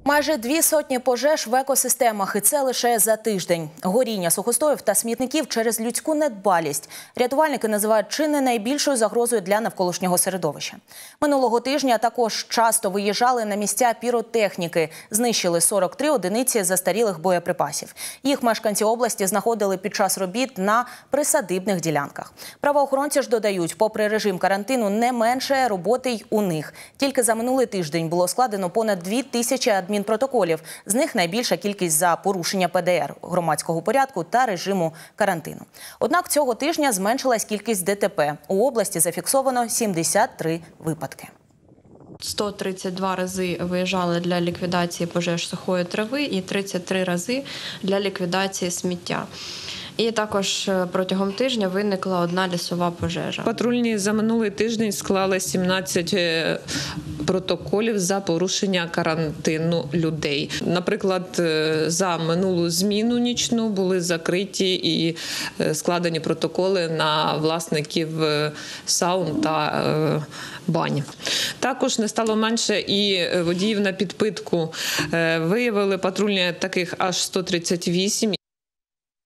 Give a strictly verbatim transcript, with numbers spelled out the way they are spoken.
Майже дві сотні пожеж в екосистемах, і це лише за тиждень. Горіння сухостоїв та смітників через людську недбалість рятувальники називають чи не найбільшою загрозою для навколишнього середовища. Минулого тижня також часто виїжджали на місця піротехніки, знищили сорок три одиниці застарілих боєприпасів. Їх мешканці області знаходили під час робіт на присадибних ділянках. Правоохоронці ж додають, попри режим карантину, не менше роботи й у них. Тільки за минулий тиждень було складено понад дві тисячі адмінпротоколів. З них найбільша кількість за порушення Пе Де Ер, громадського порядку та режиму карантину. Однак цього тижня зменшилась кількість Де Те Пе. У області зафіксовано сімдесят три випадки. сто тридцять два рази виїжджали для ліквідації пожеж сухої трави і тридцять три рази для ліквідації сміття. І також протягом тижня виникла одна лісова пожежа. Патрульні за минулий тиждень склали сімнадцять протоколів за порушення карантину людей. Наприклад, за минулу зміну нічну були закриті і складені протоколи на власників саун та бань. Також не стало менше і водіїв на підпитку. Виявили патрульні таких аж сто тридцять вісім.